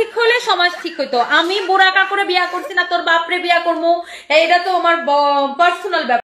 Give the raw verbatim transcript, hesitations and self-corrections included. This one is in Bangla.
ঠিক হইলে সমাজ ঠিক হইতো। আমি বুড়া কাকুরে বিয়া করছি না তোর বাপরে বিয়া করবো, এটা তো আমার পার্সোনাল ব্যাপার।